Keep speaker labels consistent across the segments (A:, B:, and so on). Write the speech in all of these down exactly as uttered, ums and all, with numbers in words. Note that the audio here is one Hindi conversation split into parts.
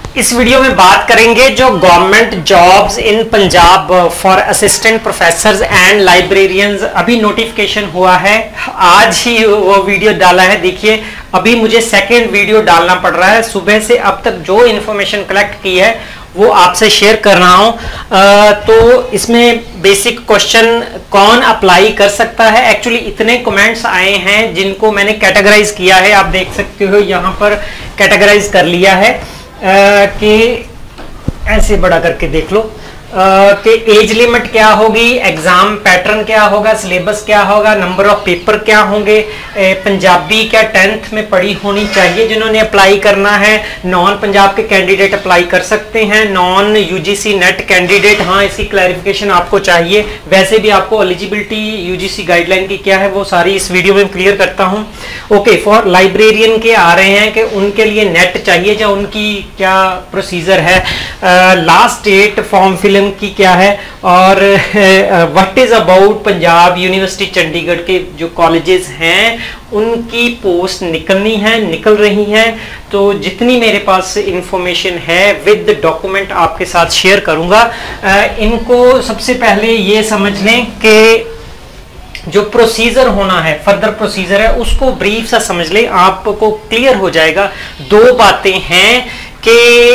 A: इस वीडियो में बात करेंगे जो government jobs in Punjab for assistant professors and librarians अभी नोटिफिकेशन हुआ है। आज ही वो वीडियो डाला है। देखिए अभी मुझे सेकंड वीडियो डालना पड़ रहा है। सुबह से अब तक जो इन्फॉर्मेशन कलेक्ट की है वो आपसे शेयर कर रहा हूं। तो इसमें बेसिक क्वेश्चन कौन अप्लाई कर सकता है। एक्चुअली इतने कमेंट्स आए हैं जिनको मैंने कैटेगराइज किया है। आप देख सकते हो यहाँ पर कैटेगराइज कर लिया है कि ऐसे बड़ा करके देख लो कि एज लिमिट क्या होगी, एग्जाम पैटर्न क्या होगा, सिलेबस क्या होगा, नंबर ऑफ पेपर क्या होंगे, पंजाबी क्या टेंथ में पढ़ी होनी चाहिए जिन्होंने अप्लाई करना है। नॉन पंजाब के कैंडिडेट अप्लाई कर सकते हैं, नॉन यूजीसी नेट कैंडिडेट, हाँ इसकी क्लैरिफिकेशन आपको चाहिए। वैसे भी आपको एलिजिबिलिटी यूजीसी गाइडलाइन की क्या है वो सारी इस वीडियो में क्लियर करता हूँ। ओके, फॉर लाइब्रेरियन के आ रहे हैं कि उनके लिए नेट चाहिए या उनकी क्या प्रोसीजर है, लास्ट डेट फॉर्म फिल की क्या है, और what is about Punjab university Chandigarh के जो कॉलेजेस हैं उनकी पोस्ट निकलनी है, निकल रही हैं। तो जितनी मेरे पास इंफॉर्मेशन है विद डॉक्यूमेंट आपके साथ शेयर करूंगा। इनको सबसे पहले ये समझ लें कि जो प्रोसीजर होना है, फर्दर प्रोसीजर है, उसको ब्रीफ सा समझ लें, आपको क्लियर हो जाएगा। दो बातें हैं कि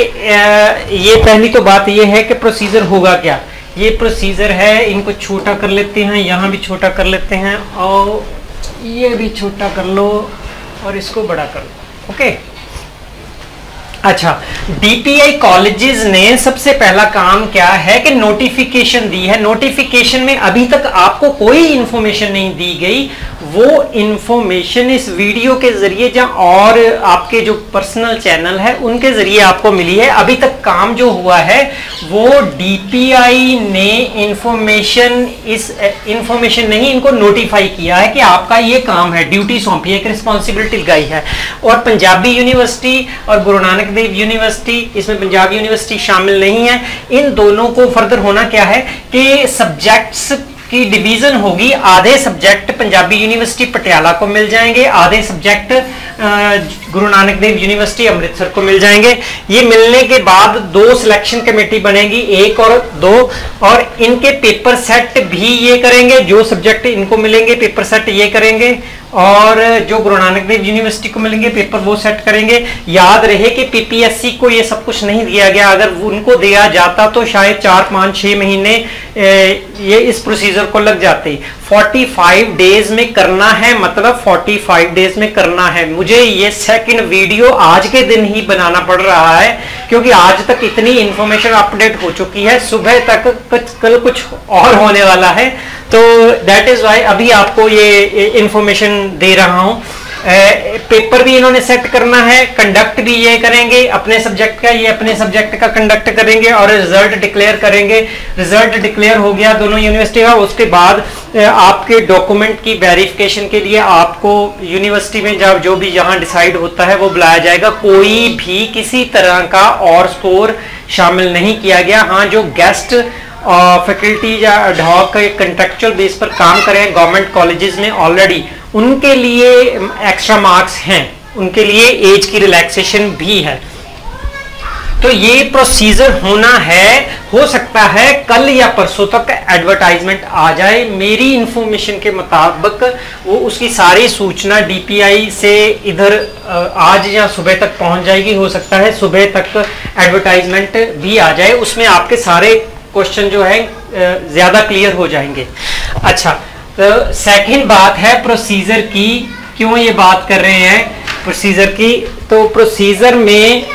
A: ये पहली तो बात ये है कि प्रोसीजर होगा क्या। ये प्रोसीजर है, इनको छोटा कर लेते हैं, यहाँ भी छोटा कर लेते हैं और ये भी छोटा कर लो और इसको बड़ा कर लो। ओके, अच्छा, डीपीआई कॉलेजेस ने सबसे पहला काम क्या है कि नोटिफिकेशन दी है। नोटिफिकेशन में अभी तक आपको कोई इंफॉर्मेशन नहीं दी गई। वो इंफॉर्मेशन इस वीडियो के जरिए या और आपके जो पर्सनल चैनल है उनके जरिए आपको मिली है। अभी तक काम जो हुआ है वो डीपीआई ने इंफॉर्मेशन इस इंफॉर्मेशन नहीं, इनको नोटिफाई किया है कि आपका ये काम है, ड्यूटी सौंपी है, एक रिस्पॉन्सिबिलिटी लगाई है। और पंजाबी यूनिवर्सिटी और गुरु नानक देव यूनिवर्सिटी, इसमें पंजाब यूनिवर्सिटी शामिल नहीं है। इन दोनों को फर्दर होना क्या है कि सब्जेक्ट्स की डिवीजन होगी। आधे सब्जेक्ट पंजाबी यूनिवर्सिटी पटियाला को मिल जाएंगे, आधे सब्जेक्ट गुरु नानक देव यूनिवर्सिटी अमृतसर को मिल जाएंगे। ये मिलने के बाद दो सिलेक्शन कमेटी बनेगी, एक और दो, और इनके पेपर सेट भी ये करेंगे। जो सब्जेक्ट इनको मिलेंगे पेपर सेट ये करेंगे, और जो गुरु नानक देव यूनिवर्सिटी को मिलेंगे पेपर वो सेट करेंगे। याद रहे कि पीपीएससी को ये सब कुछ नहीं दिया गया। अगर उनको दिया जाता तो शायद चार पाँच छः महीने ये इस प्रोसीजर को लग जाते। पैंतालीस डेज में करना है, मतलब पैंतालीस डेज में करना है। मुझे ये सेकंड वीडियो आज के दिन ही बनाना पड़ रहा है क्योंकि आज तक इतनी इंफॉर्मेशन अपडेट हो चुकी है, सुबह तक कुछ कल कुछ और होने वाला है। तो दैट इज वाई अभी आपको ये इंफॉर्मेशन दे रहा हूं। पेपर भी इन्होंने सेट करना है, कंडक्ट भी ये करेंगे अपने सब्जेक्ट का, ये अपने सब्जेक्ट का कंडक्ट करेंगे और रिजल्ट डिक्लेयर करेंगे। रिजल्ट डिक्लेयर हो गया दोनों यूनिवर्सिटी का, उसके बाद आपके डॉक्यूमेंट की वेरिफिकेशन के लिए आपको यूनिवर्सिटी में जब जो भी यहाँ डिसाइड होता है वो बुलाया जाएगा। कोई भी किसी तरह का और स्कोर शामिल नहीं किया गया। हाँ, जो गेस्ट फैकल्टी या एडहॉक कंट्रेक्चुअल बेस पर काम करें गवर्नमेंट कॉलेजेस में ऑलरेडी, उनके लिए एक्स्ट्रा मार्क्स हैं, उनके लिए एज की रिलैक्सेशन भी है। तो ये प्रोसीजर होना है। हो सकता है कल या परसों तक एडवर्टाइजमेंट आ जाए। मेरी इंफॉर्मेशन के मुताबिक वो उसकी सारी सूचना डीपीआई से इधर आज या सुबह तक पहुंच जाएगी। हो सकता है सुबह तक एडवर्टाइजमेंट भी आ जाए, उसमें आपके सारे क्वेश्चन जो है ज्यादा क्लियर हो जाएंगे। अच्छा, तो सेकंड बात है प्रोसीजर की। क्यों ये बात कर रहे हैं प्रोसीजर की? तो प्रोसीजर में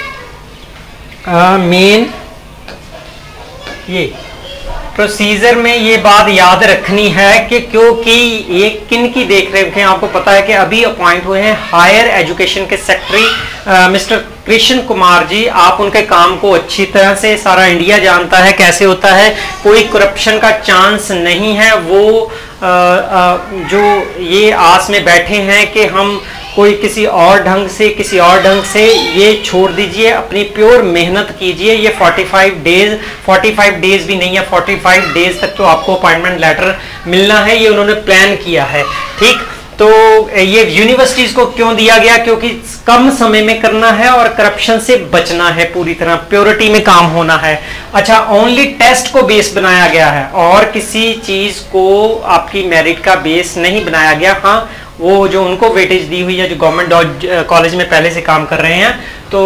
A: मेन ये प्रोसीजर में ये बात याद रखनी है कि क्योंकि ये किन की देख रहे हैं। आपको पता है कि अभी अपॉइंट हुए हैं हायर एजुकेशन के सेक्रेटरी मिस्टर कृष्ण कुमार जी। आप उनके काम को अच्छी तरह से सारा इंडिया जानता है कैसे होता है, कोई करप्शन का चांस नहीं है। वो आ, आ, जो ये आस में बैठे हैं कि हम कोई किसी और ढंग से किसी और ढंग से, ये छोड़ दीजिए, अपनी प्योर मेहनत कीजिए। ये पैंतालीस डेज पैंतालीस डेज भी नहीं है, पैंतालीस डेज तक तो आपको अपॉइंटमेंट लेटर मिलना है, ये उन्होंने प्लान किया है। ठीक, तो ये यूनिवर्सिटीज को क्यों दिया गया? क्योंकि कम समय में करना है और करप्शन से बचना है, पूरी तरह प्योरिटी में काम होना है। अच्छा, ओनली टेस्ट को बेस बनाया गया है और किसी चीज को आपकी मेरिट का बेस नहीं बनाया गया। हाँ, वो जो उनको वेटेज दी हुई है, जो गवर्नमेंट कॉलेज में पहले से काम कर रहे हैं, तो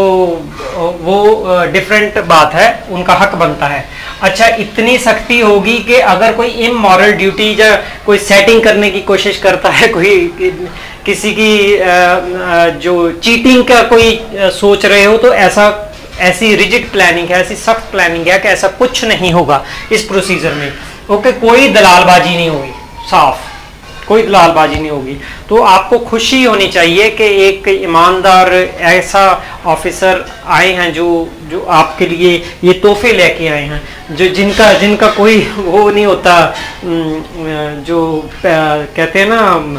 A: वो डिफरेंट बात है, उनका हक बनता है। अच्छा, इतनी सख्ती होगी कि अगर कोई इमोरल ड्यूटी या कोई सेटिंग करने की कोशिश करता है, कोई किसी की जो चीटिंग का कोई सोच रहे हो, तो ऐसा ऐसी रिजिड प्लानिंग है, ऐसी सख्त प्लानिंग है कि ऐसा कुछ नहीं होगा इस प्रोसीजर में। ओके, कोई दलालबाजी नहीं होगी, साफ कोई दलालबाजी नहीं होगी। तो आपको खुशी होनी चाहिए कि एक ईमानदार ऐसा ऑफिसर आए हैं जो जो आपके लिए ये तोहफे लेके आए हैं, जो जिनका जिनका कोई वो नहीं होता, जो कहते हैं ना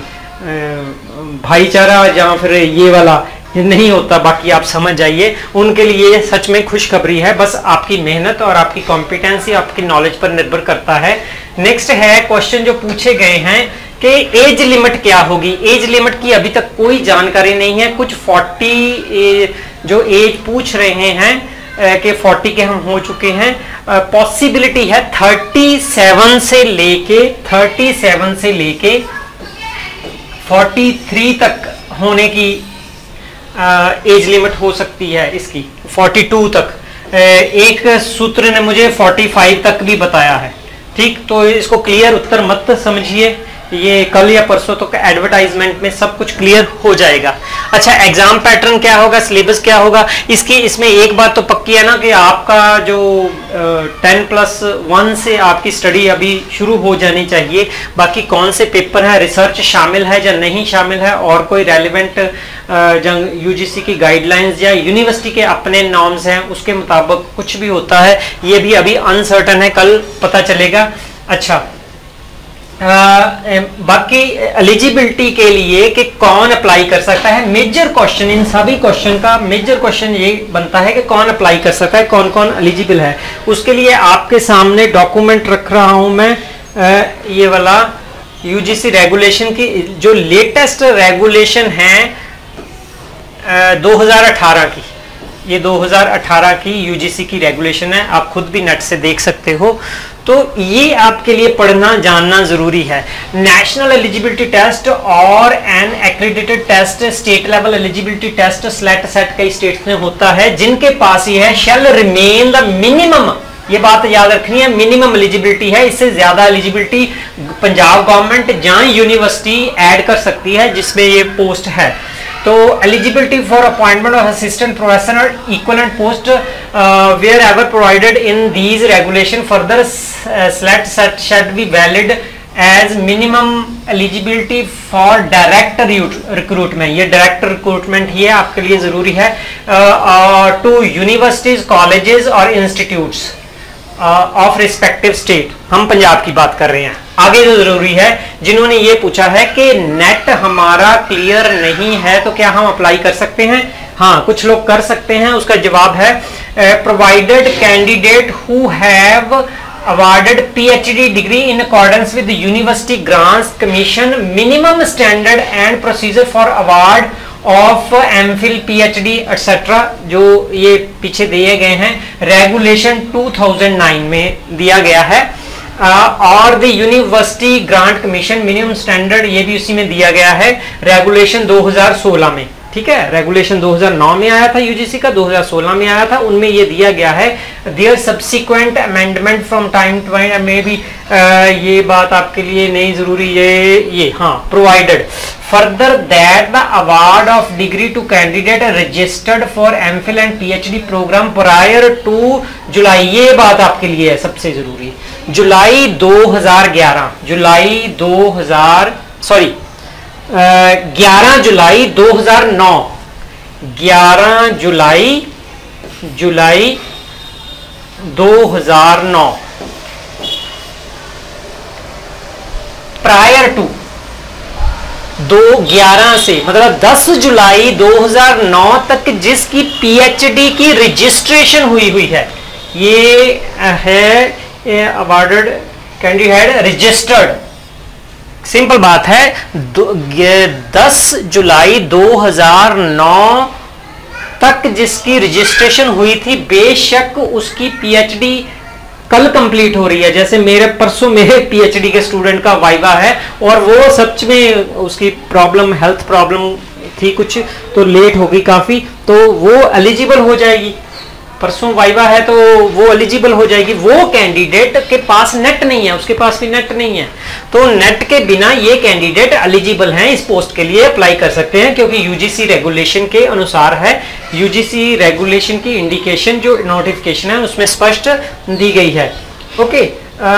A: भाईचारा या फिर ये वाला नहीं होता। बाकी आप समझ जाइए, उनके लिए सच में खुशखबरी है। बस आपकी मेहनत और आपकी कॉम्पिटेंसी, आपकी नॉलेज पर निर्भर करता है। नेक्स्ट है क्वेश्चन जो पूछे गए हैं कि एज लिमिट क्या होगी। एज लिमिट की अभी तक कोई जानकारी नहीं है। कुछ चालीस जो एज पूछ रहे हैं कि चालीस के हम हो चुके हैं, पॉसिबिलिटी है सैंतीस से लेके सैंतीस से लेके तैंतालीस तक होने की एज लिमिट हो सकती है इसकी, बयालीस तक। एक सूत्र ने मुझे पैंतालीस तक भी बताया है। ठीक, तो इसको क्लियर उत्तर मत समझिए, ये कल या परसों तक तो एडवर्टाइजमेंट में सब कुछ क्लियर हो जाएगा। अच्छा, एग्जाम पैटर्न क्या होगा, सिलेबस क्या होगा, इसकी इसमें एक बात तो पक्की है ना कि आपका जो टेन प्लस वन से आपकी स्टडी अभी शुरू हो जानी चाहिए। बाकी कौन से पेपर है, रिसर्च शामिल है या नहीं शामिल है, और कोई रेलिवेंट यूजीसी की गाइडलाइंस या यूनिवर्सिटी के अपने नॉर्म्स हैं, उसके मुताबिक कुछ भी होता है, ये भी अभी अनसर्टन है, कल पता चलेगा। अच्छा, आ, बाकी एलिजिबिलिटी के लिए कि कौन अप्लाई कर सकता है, मेजर क्वेश्चन, इन सभी क्वेश्चन का मेजर क्वेश्चन ये बनता है कि कौन अप्लाई कर सकता है, कौन कौन एलिजिबल है। उसके लिए आपके सामने डॉक्यूमेंट रख रहा हूं मैं, आ, ये वाला यूजीसी रेगुलेशन की जो लेटेस्ट रेगुलेशन है आ, दो हज़ार अठारह की, ये दो हज़ार अठारह की यूजीसी की रेगुलेशन है, आप खुद भी नेट से देख सकते हो। तो ये आपके लिए पढ़ना जानना जरूरी है। नेशनल एलिजिबिलिटी टेस्ट और an accredited test, state level eligibility test SLET SET कई स्टेट्स में होता है, जिनके पास ये है शैल रिमेन द मिनिमम, ये बात याद रखनी है, मिनिमम एलिजिबिलिटी है। इससे ज्यादा एलिजिबिलिटी पंजाब गवर्नमेंट या यूनिवर्सिटी ऐड कर सकती है जिसमें ये पोस्ट है। तो eligibility for appointment of assistant professor और equivalent post wherever provided in these regulation further SLET SET shall be valid as minimum eligibility for direct recruitment. ये डायरेक्ट रिक्रूटमेंट ही है, आपके लिए जरूरी है। टू यूनिवर्सिटीज, कॉलेजेस और इंस्टीट्यूट्स ऑफ रिस्पेक्टिव स्टेट, हम पंजाब की बात कर रहे हैं। आगे जो जरूरी है, जिन्होंने ये पूछा है कि नेट हमारा क्लियर नहीं है तो क्या हम अप्लाई कर सकते हैं? हाँ, कुछ लोग कर सकते हैं। उसका जवाब है provided candidate who have awarded PhD degree in accordance with the University Grants Commission minimum standard and procedure for award of MPhil, PhD etc. जो ये पीछे दिए गए हैं रेगुलेशन दो हज़ार नौ में दिया गया है, और the university grant commission minimum standard ये भी उसी में दिया गया है रेगुलेशन दो हज़ार सोलह में। ठीक है, रेगुलेशन दो हज़ार नौ में आया था यूजीसी का, दो हज़ार सोलह में आया था, उनमें ये दिया गया है there subsequent amendment from time to time में भी आ, ये बात आपके लिए नहीं जरूरी, ये ये हाँ provided further that the award of degree to candidate registered for MPhil and PhD programme prior to July, ये बात आपके लिए है सबसे जरूरी, जुलाई दो हज़ार ग्यारह, जुलाई दो हज़ार सॉरी ग्यारह जुलाई दो हज़ार नौ, ग्यारह जुलाई जुलाई दो हज़ार नौ, प्रायर टू दो ग्यारह से मतलब दस जुलाई दो हज़ार नौ तक जिसकी पीएचडी की रजिस्ट्रेशन हुई हुई है, ये है अवार्डेड कैंडिडेट रजिस्टर्ड सिंपल बात है, दस जुलाई दो हज़ार नौ तक जिसकी रजिस्ट्रेशन हुई थी, बेशक उसकी पीएचडी कल कंप्लीट हो रही है। जैसे मेरे परसों मेरे पीएचडी के स्टूडेंट का वाइवा है और वो सच में उसकी प्रॉब्लम, हेल्थ प्रॉब्लम थी कुछ, तो लेट हो गई काफी, तो वो एलिजिबल हो जाएगी। परसों वाइवा है तो वो एलिजिबल हो जाएगी। वो कैंडिडेट के पास नेट नहीं है, उसके पास भी नेट नहीं है, तो नेट के बिना ये कैंडिडेट एलिजिबल हैं, इस पोस्ट के लिए अप्लाई कर सकते हैं, क्योंकि यूजीसी रेगुलेशन के अनुसार है। यूजीसी रेगुलेशन की इंडिकेशन जो नोटिफिकेशन है उसमें स्पष्ट दी गई है। Okay,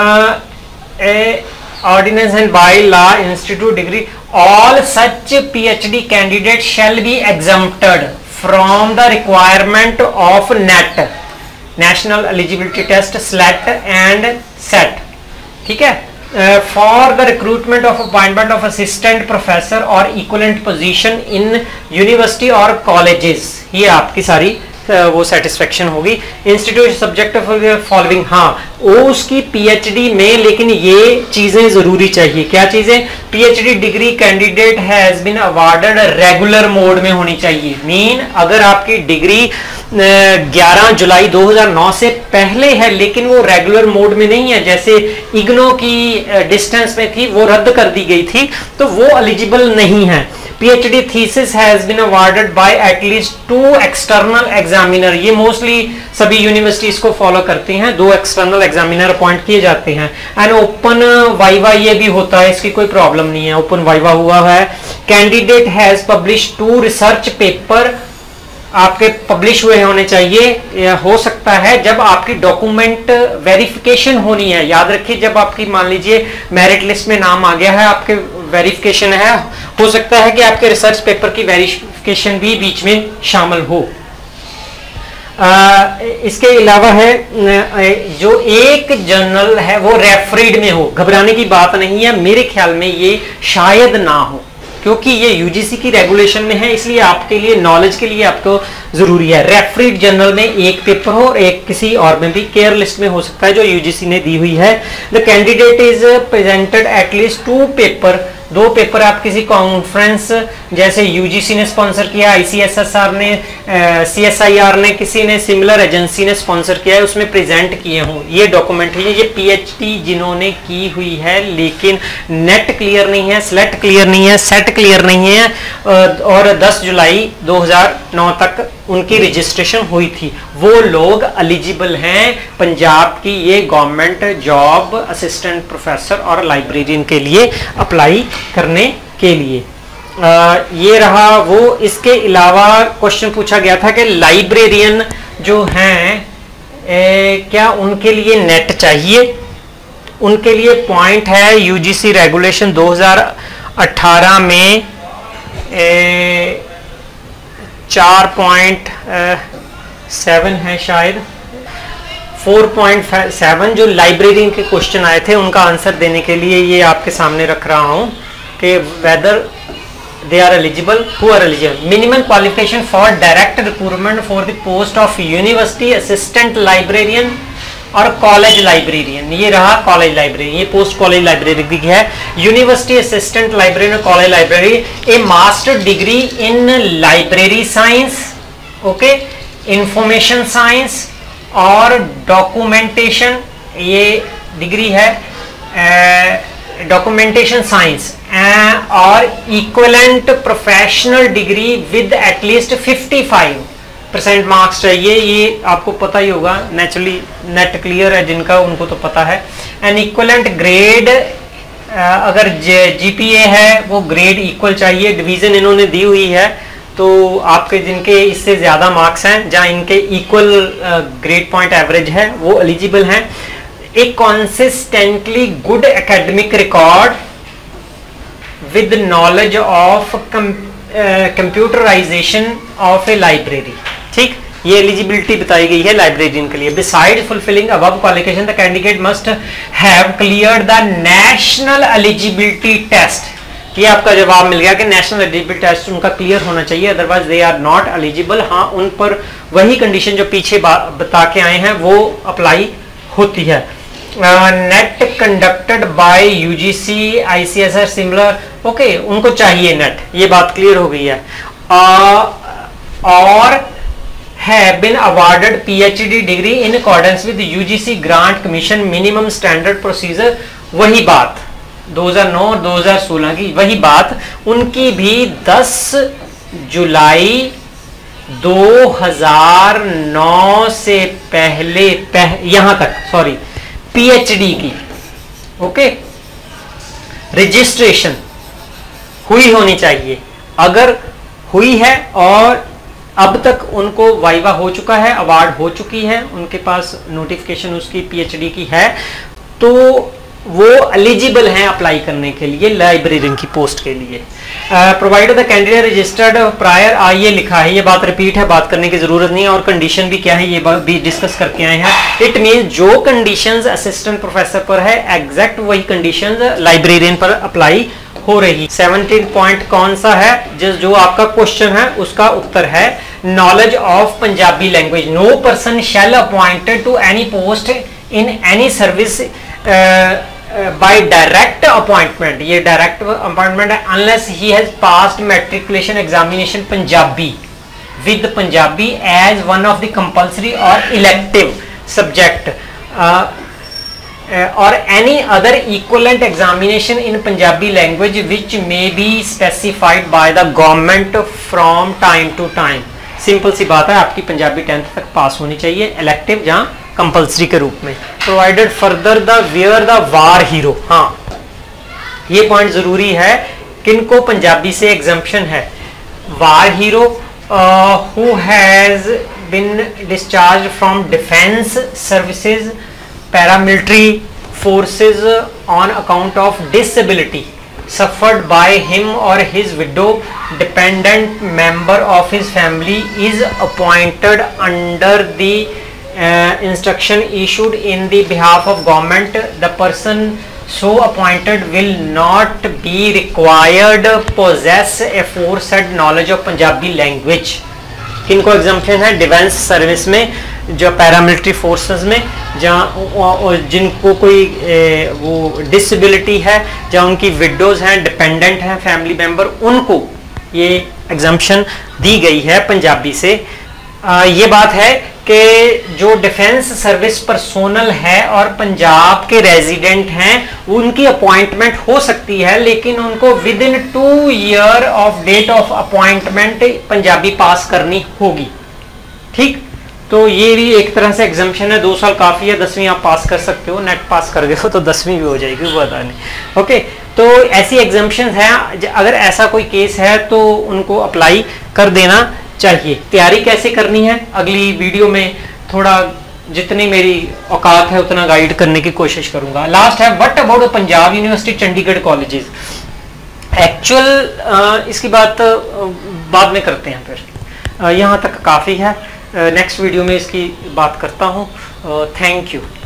A: ordinance and bylaw institute degree, all such PhD candidate shall be exempted from the requirement of NET, National Eligibility Test, SLET and SET, ठीक है, for the recruitment of appointment of assistant professor or equivalent position in university or colleges, ये आपकी सारी वो सेटिस्फेक्शन होगी। इंस्टीट्यूट सब्जेक्ट फॉलोइंग, हाँ वो उसकी पीएचडी में, लेकिन ये चीजें जरूरी चाहिए। क्या चीजें? PhD degree candidate has been awarded regular mode में होनी चाहिए। मीन अगर आपकी डिग्री ग्यारह जुलाई दो हज़ार नौ से पहले है लेकिन वो रेगुलर मोड में नहीं है, जैसे इग्नो की डिस्टेंस में थी वो रद्द कर दी गई थी, तो वो एलिजिबल नहीं है। PhD thesis has been awarded by at least two external examiner, ये मोस्टली सभी यूनिवर्सिटीज को फॉलो करती हैं, दो एक्सटर्नल एग्जामिनर अपॉइंट किए जाते हैं। एंड ओपन वाइवा ये भी होता है, इसकी कोई प्रॉब्लम नहीं है, ओपन वाइवा हुआ है। Candidate has publish two research paper, आपके पब्लिश हुए होने चाहिए। हो सकता है जब आपकी डॉक्यूमेंट वेरिफिकेशन होनी है, याद रखिए जब आपकी मान लीजिए मेरिट लिस्ट में नाम आ गया है, आपके वेरिफिकेशन है, हो सकता है कि आपके रिसर्च पेपर की वेरिफिकेशन भी बीच में शामिल हो। आ, इसके अलावा है जो एक जर्नल है वो रेफरीड में हो, घबराने की बात नहीं है, मेरे ख्याल में ये शायद ना हो, क्योंकि ये यूजीसी की रेगुलेशन में है, इसलिए आपके लिए नॉलेज के लिए आपको जरूरी है। रेफरीड जर्नल में एक पेपर हो और एक किसी और में भी, केयर लिस्ट में हो सकता है जो यूजीसी ने दी हुई है। The candidate is presented at least two paper, दो पेपर आप किसी कॉन्फ्रेंस, जैसे यूजीसी ने स्पॉन्सर किया, आईसीएसएसआर ने, सीएसआईआर ने, किसी ने सिमिलर एजेंसी ने स्पॉन्सर किया है, उसमें प्रेजेंट किए हों, ये डॉक्यूमेंट है। ये पीएचडी जिन्होंने की हुई है लेकिन नेट क्लियर नहीं है, स्लेट क्लियर नहीं है, सेट क्लियर नहीं है, और दस जुलाई दो हज़ार नौ तक उनकी रजिस्ट्रेशन हुई थी, वो लोग एलिजिबल हैं पंजाब की ये गवर्नमेंट जॉब असिस्टेंट प्रोफेसर और लाइब्रेरियन के लिए अप्लाई करने के लिए। आ, ये रहा वो। इसके अलावा क्वेश्चन पूछा गया था कि लाइब्रेरियन जो हैं ए, क्या उनके लिए नेट चाहिए? उनके लिए पॉइंट है यूजीसी रेगुलेशन दो हज़ार अठारह में ए, चार पॉइंट सेवन है शायद, फोर पॉइंट सेवन, जो लाइब्रेरियन के क्वेश्चन आए थे उनका आंसर देने के लिए ये आपके सामने रख रहा हूं कि whether they are eligible, who are eligible. Minimum qualification for direct recruitment for the post of university assistant librarian और कॉलेज लाइब्रेरियन, ये रहा कॉलेज लाइब्रेरी, ये पोस्ट कॉलेज लाइब्रेरी की है। University assistant librarian, college library, a master degree in library science, okay, information science और डॉक्यूमेंटेशन, ये डिग्री है डॉक्यूमेंटेशन साइंस, और equivalent professional degree with at least fifty five percent marks चाहिए। ये आपको पता ही होगा, नेचुरली नेट क्लियर है जिनका उनको तो पता है। एन इक्वलेंट ग्रेड, अगर जीपीए है वो ग्रेड इक्वल चाहिए, डिवीजन इन्होंने दी हुई है, तो आपके जिनके इससे ज्यादा मार्क्स हैं, जहां इनके इक्वल ग्रेड पॉइंट एवरेज है, वो एलिजिबल हैं। एक consistently good academic record with knowledge of computerisation of a library, ठीक, ये एलिजिबिलिटी बताई गई है लाइब्रेरियन के लिए। Beside fulfilling above qualification the candidate must have cleared the national eligibility test. ये आपका जवाब मिल गया कि नेशनल एलिजिबिलिटी टेस्ट उनका क्लियर होना चाहिए, otherwise they are not eligible. हाँ, उन पर वही कंडीशन जो पीछे बता के आए हैं वो अप्लाई होती है। NET conducted by UGC ICSR similar, okay उनको चाहिए नेट, ये बात क्लियर हो गई है। uh, और have been awarded PhD degree in accordance with U G C Grant Commission minimum standard procedure, वही बात दो हज़ार नौ और दो हज़ार सोलह की वही बात, उनकी भी दस जुलाई दो हज़ार नौ से पहले पह, यहां तक सॉरी पीएचडी की ओके रजिस्ट्रेशन हुई होनी चाहिए। अगर हुई है और अब तक उनको वाइवा हो चुका है, अवार्ड हो चुकी है, उनके पास नोटिफिकेशन उसकी पीएचडी की है, तो वो एलिजिबल हैं अप्लाई करने के लिए लाइब्रेरियन की पोस्ट के लिए। Provided the candidate registered prior, आ ये लिखा है, ये बात रिपीट है, बात करने की जरूरत नहीं है। और कंडीशन भी क्या है ये भी डिस्कस करके आए हैं। इट मीन जो कंडीशंस असिस्टेंट प्रोफेसर पर है एग्जैक्ट वही कंडीशंस लाइब्रेरियन पर अप्लाई हो रही। सेवनटीन पॉइंट कौन सा है, जिस जो आपका क्वेश्चन है उसका उत्तर है knowledge of Punjabi language. No person shall appointed to any post in any service by direct appointment, ये डायरेक्ट अपॉइंटमेंट है, unless he has passed matriculation examination Punjabi with Punjabi as one of the compulsory और elective subject or any other equivalent examination in Punjabi language which may be specified by the government from time to time। Simple सी बात है, आपकी पंजाबी टेंथ तक पास होनी चाहिए, इलेक्टिव या कंपल्सरी के रूप में। Provided further the where the war hero, हाँ ये पॉइंट जरूरी है, किनको पंजाबी से एग्जम्पशन है। War hero who has been discharge from defence services paramilitary forces on account of disability suffered by him or his widow, dependent member of his family is appointed under the uh, instruction issued in the behalf of government. The person so appointed will not be required possess a aforesaid knowledge of Punjabi language। किनको एग्जम्पशन है, डिफेंस सर्विस में, जो पैरामिलिट्री फोर्सेस में, जहाँ जिनको कोई ए, वो डिसेबिलिटी है, जहाँ उनकी विडोज हैं, डिपेंडेंट हैं, फैमिली मेंबर, उनको ये एग्जम्पशन दी गई है पंजाबी से। आ, ये बात है कि जो डिफेंस सर्विस पर्सोनल है और पंजाब के रेजिडेंट हैं उनकी अपॉइंटमेंट हो सकती है, लेकिन उनको within two year of date of appointment Punjabi pass करनी होगी। ठीक, तो ये भी एक तरह से एग्जम्पशन है, दो साल काफ़ी है, दसवीं आप पास कर सकते हो, नेट पास कर गए हो तो दसवीं भी हो जाएगी, वो पता नहीं। ओके, तो ऐसी एग्जम्पशन है, अगर ऐसा कोई केस है तो उनको अप्लाई कर देना चाहिए। तैयारी कैसे करनी है अगली वीडियो में थोड़ा जितनी मेरी औकात है उतना गाइड करने की कोशिश करूंगा। लास्ट है what about Punjab university Chandigarh colleges. Actual इसकी बात बाद में करते हैं, फिर यहाँ तक काफ़ी है, नेक्स्ट वीडियो में इसकी बात करता हूँ। Thank you.